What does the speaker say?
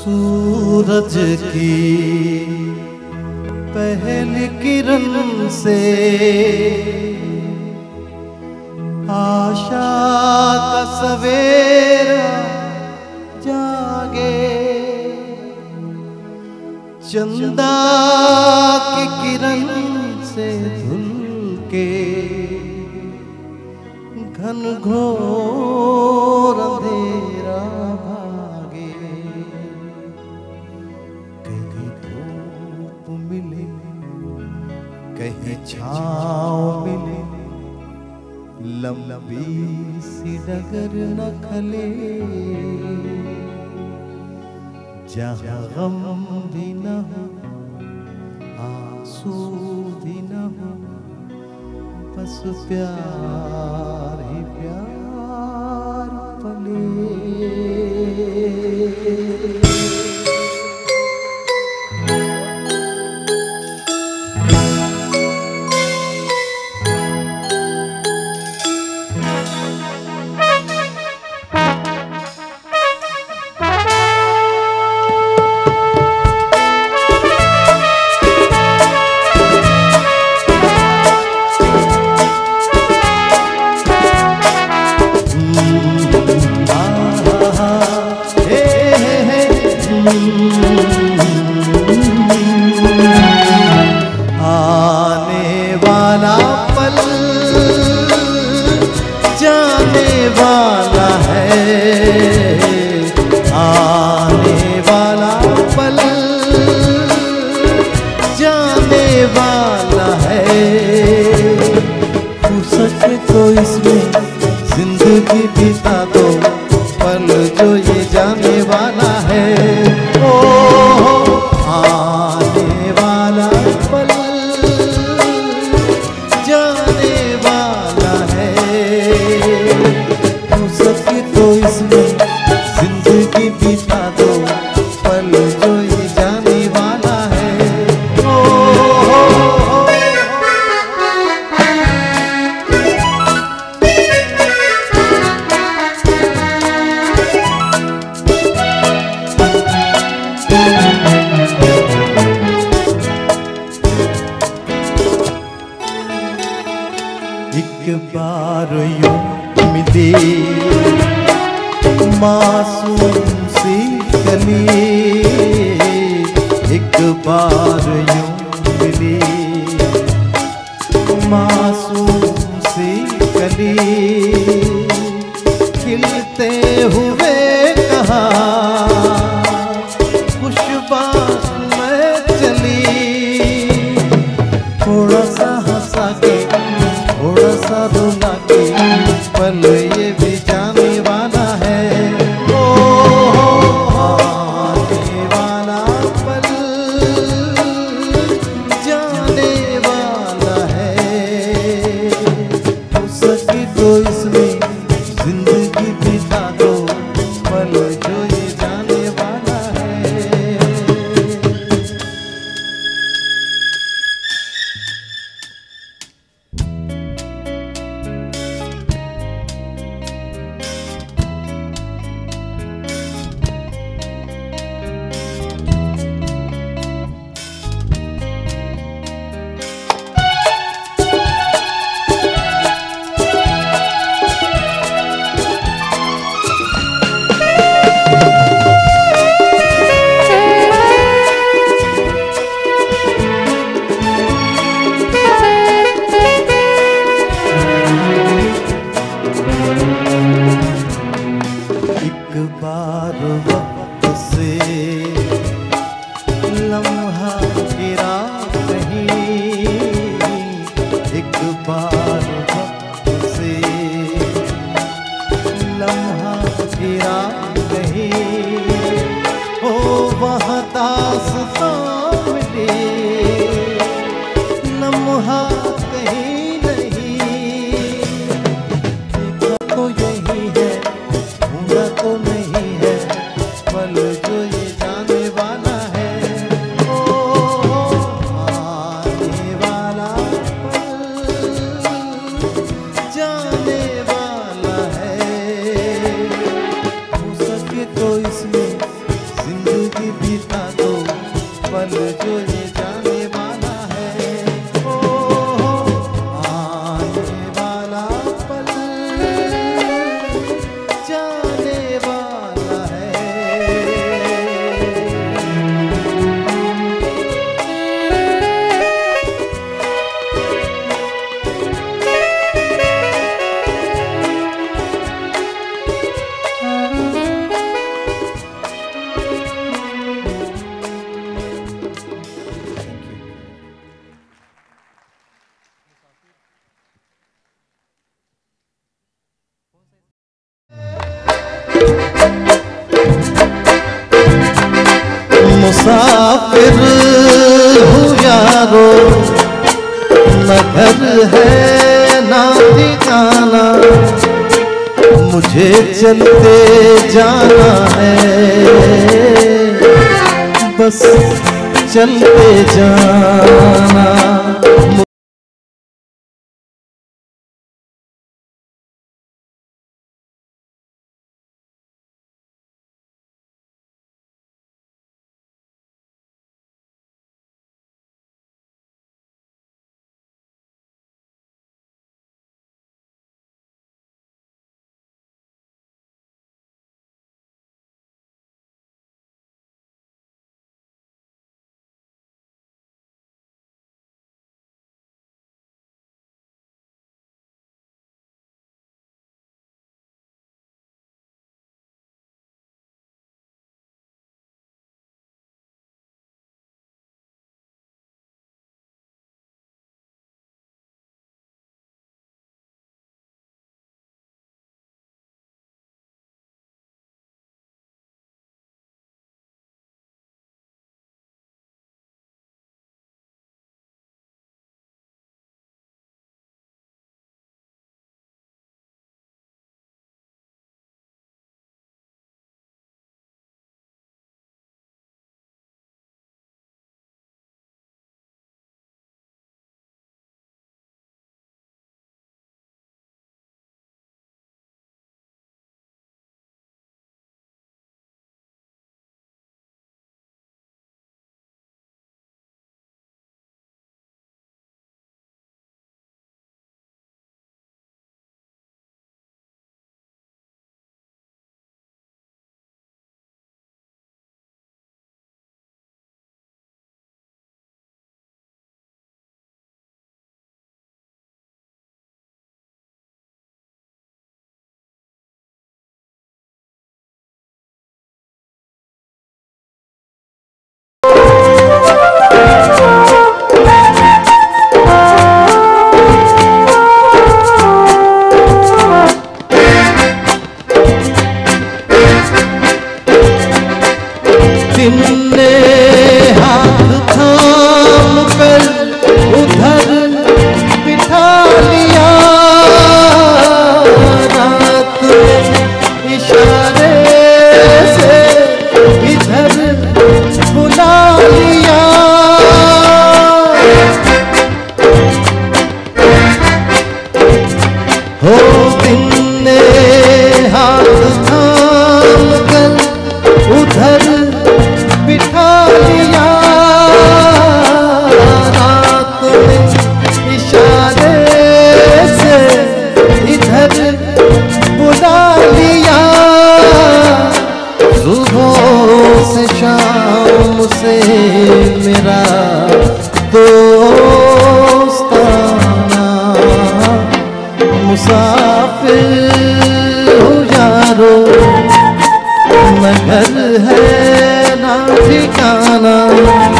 सूरज की पहली किरण से आशा का सवेरा जागे, चंदा की किरण से धुल के घन घोर अंधेरा भागे। कहीं धूप मिले कहीं छाँव मिले, लंबी सी डगर न खले, जहाँ गम भी न हो आंसू भी न हो, बस प्यार ही प्यार पले। आने वाला पल जाने वाला है, आने वाला पल जाने वाला है। फुर्सत तो इसमें जिंदगी बिता दो, पल जो ये जाने वाला है। ओ आने वाला पल जाने वाला है, हो सके तो इसमें जिंदगी बिता दो, पल जो ये जाने वाला है। एक बार यूं मिली मासूम सी गली, एक बार यूं मिली मासूम सी गली, खिलते हुए कहा खुशबाश में चली, थोड़ा सा हंसा के थोड़ा सा रुला के, पल ये भी जाने वाला है। ओ आने वाला पल जाने वाला है, हो सके तो इसमें जिंदगी बिता दो, पल जो ये जाने वाला है। एक बार वक्त से लम्हा गिरा नहीं, एक बार वक्त से लम्हा गिरा नहीं, ओ वहाँ दास्तां मिले लम्हा कहीं नहीं, देखा तो यही है तो नहीं है, पल जो ये जाने वाला है। ओ आने वाला पल जाने वाला है, हो सके तो इसमें जिंदगी मुसाफिर हूँ यारो, न घर है ना ठिकाना, मुझे चलते जाना है, बस चलते जाना। तुमने हाथ थाम कर उधर बिठा लिया, रात में इशारे से इधर बुला लिया। हो तुमने हाथ थाम कर उधर बिठा लिया, रात में इशारे से इधर बुला लिया। सुबह से शाम से मेरा दोस्ताना, मुसाफिर हूँ यारो, न घर है ना ठिकाना,